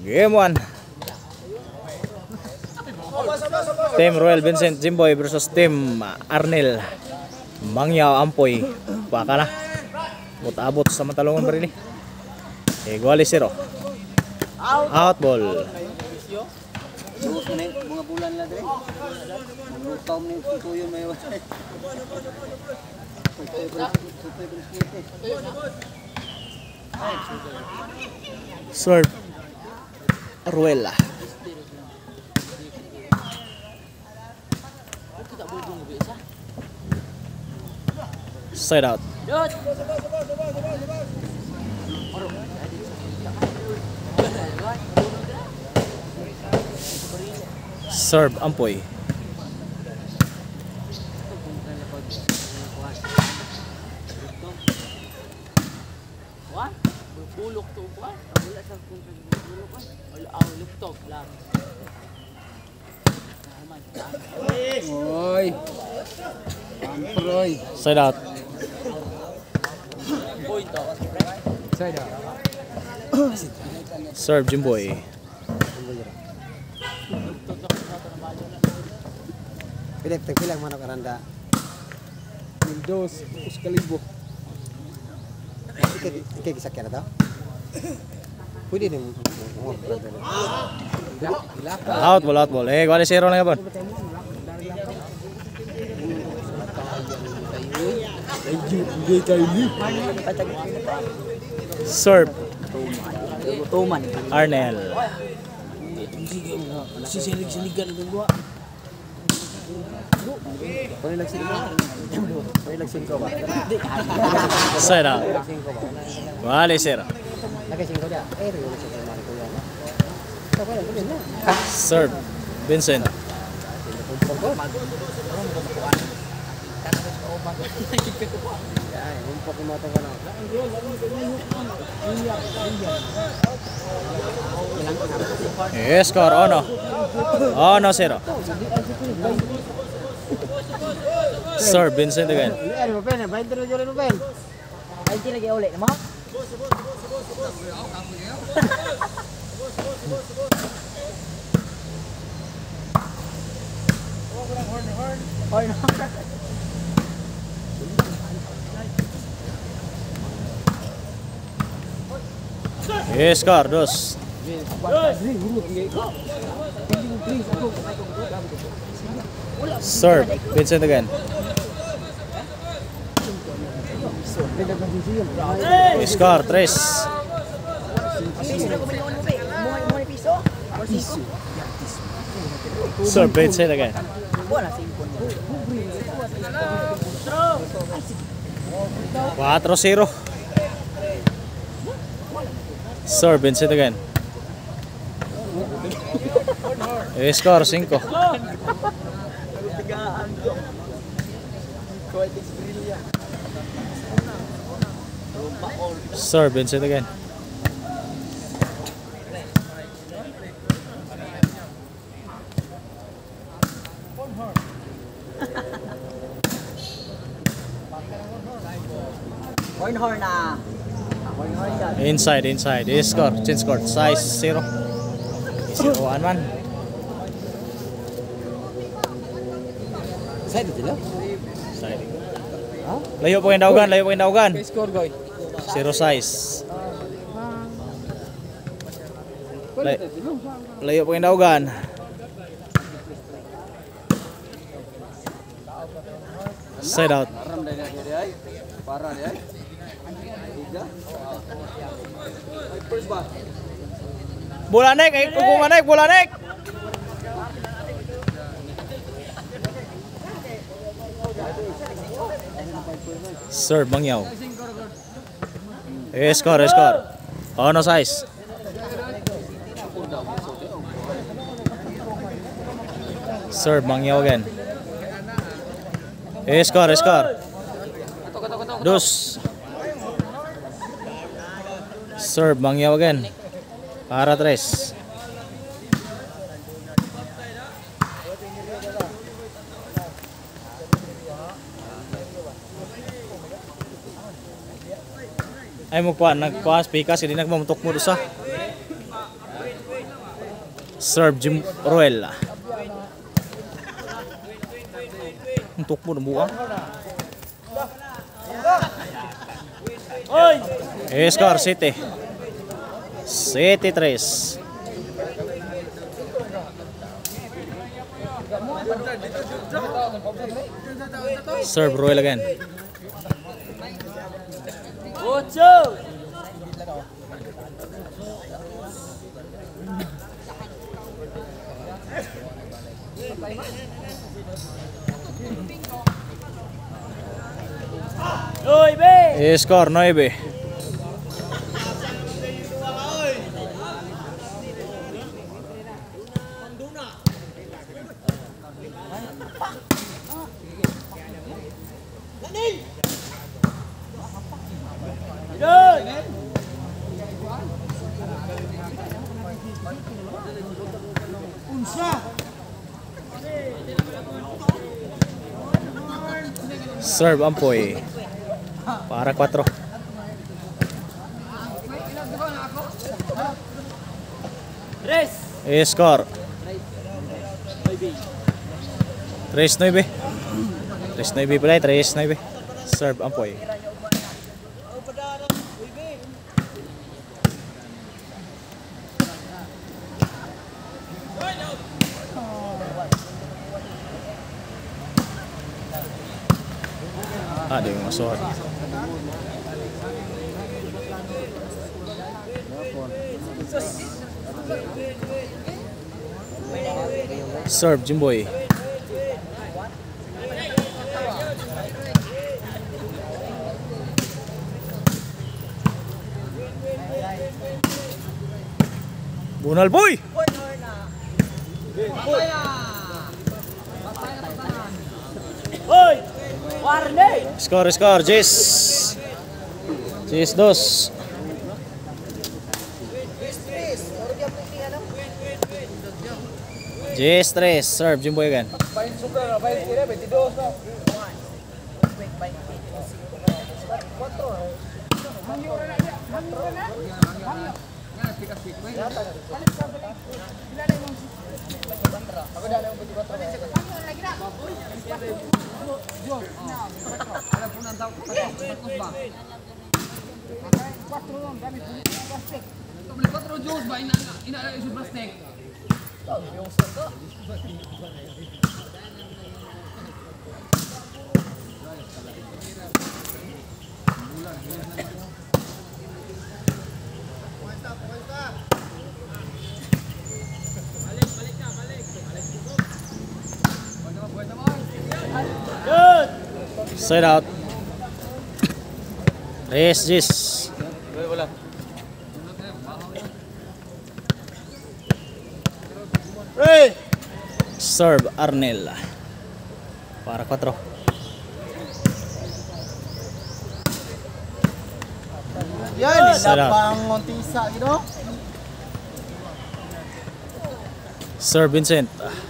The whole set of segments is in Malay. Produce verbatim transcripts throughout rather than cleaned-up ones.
Game one. Team Royal Vincent Jimboy versus Team Arnel Mangyaw Ampoy. Baka na. Abot sa matalungan pa rin eh. Igual zero. Out ball. Mga bulan na dre. Lutaw ni tuyo may wasay. Serve Ruela. Side out. Serve Ampoy. Bulok to pa. Wala sa bulok pa. Wala aw luptok lang. Oy. Amproy. Side out. Point to. Side out. Serve Jimboy. Pilip tagpilang manok aranda. Windows Excalibur. Ikay ikay kisakyan na to? Pwede din mo. Out ball, out ball. Eh, kuali zero na yapon. Serve Tuman. Arnel. Sisilig-siligan ng dua. Pwede nagsiligan. Pwede nagsiligan ba? Side out. Kuali zero. Nagsiligan dia. Eh, rin yung nagsiligan ko yan. Serve Vincent. Yes, score ono. Ono zero. Serve Vincent again. Ano pa na? Bain terus jual Ben. Ay ti lagi ulit mo. Horn horn. Yes, score dos. Serve Vincent again. Score tres. Serve Vincent again. Cuatro zero. Serve Vincent again. Score cinco. Serve Vincent again. Horn horn na. Horn horn yan. Inside, inside. Score, change score. Size zero. Zero one man. Side dito lang. Side. Layo po yung daugan, layo po yung daugan. Score goy. Zero size. Lay layo po yung daugan. Side out. Para dia. Bola naik, eh, hukuman naik, bola naik. Serve Mangyaw. Eh, score, score. Oh, no size. Serve Mangyaw again. Eh, score, score. Dos. Serve Mangyaw again. Para tres. Ay mo kuan nagkuan speaker hindi nagmamutok mo sa. Serve Jim Roel. Untuk mo nabuang. Eh, score City. City tres. Serve Roel again. Ocho. Eh, score nueve. Serve Ampoy para cuatro. Tres. Eh, score tres nueve. tres nueve pala, tres nueve. Serve Ampoy. Ada yung masuk. Serve Jimboy. Bunal boy. Oi. Warney. Skor skor Jis. Jis dos. Jis tres. Serve Jimboy again. Side out. Race Jis. Serve Arnel para cuatro. Yan, Side out. napang tisa gitu. Serve Vincent.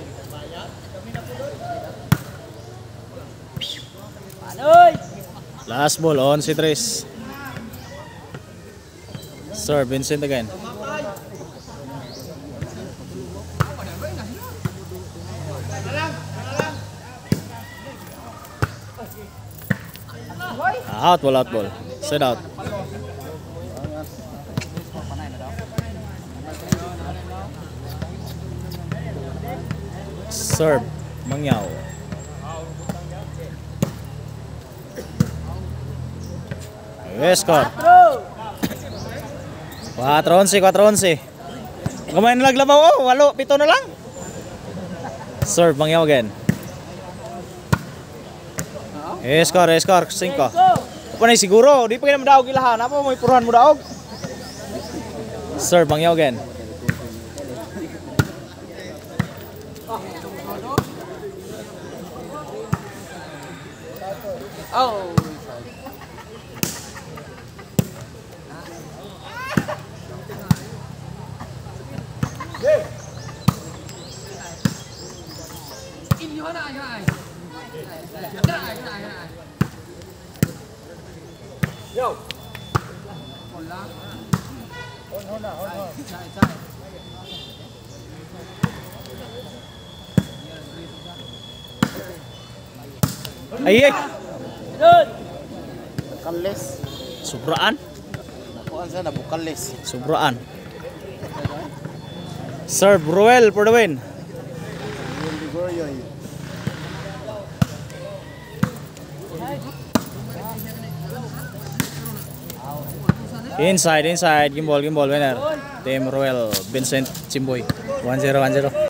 Last ball on si Tres. Serve Vincent again. Out ball, out ball. Set out. Serve Mangyao. Yes, score. four once, four once. Kumain na laglabaw, oh, walo, pito na lang. Serve Mangyao again. Yes, score, yes, score, cinco. Apa na siguro, di pa kita madaog ilahan. Apa mo ipuruhan mo daog? Serve Mangyao again. Oh. Yo. Ay, ay. Kalis. Sobraan. Nakuan sa nabukalis. Sobraan. Serve Ruel for the win. Yung Ligoryo. Inside, inside. Gimbal, gimbal, winner. Team Ruel Vincent Jimboy. one zero, one zero.